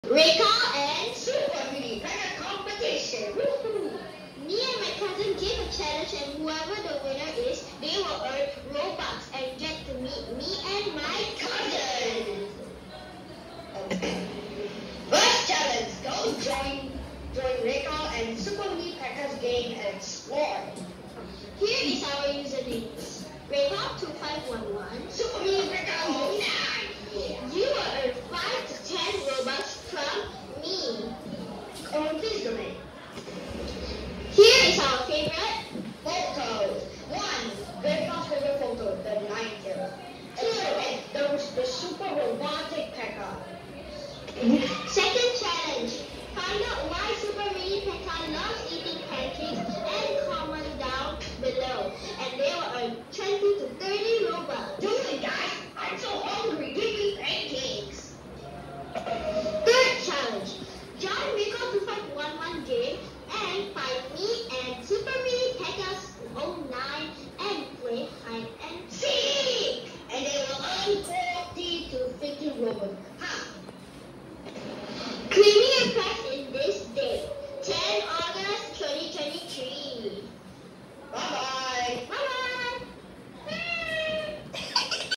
Reka and Super Mini Pekka competition. Woohoo! Me and my cousin gave a challenge, and whoever the winner is, they will earn Robux and get to meet me and my cousin. First challenge: go join Reka and Super Mini Pekka's game and explore. Here is our usernames: Reka 2511, Super Mini Pekka 09. You will earn 5 to 10 Robux from me. Please donate. Here is our favorite photos. 1. Reka's favorite photo, the night-tail. 2. The super robotic Pekka. Second challenge. Find out why Super Mini Pekka loves eating pancakes and comment down below. And they will earn 20 to 30 Robux. Do it, guys! I'm so hungry. Give me pancakes. Third challenge. Join Reka 2511 game and find me and Super Mini Pekka's 09 and play hide and seek. And they will earn 40 to 50 Robux.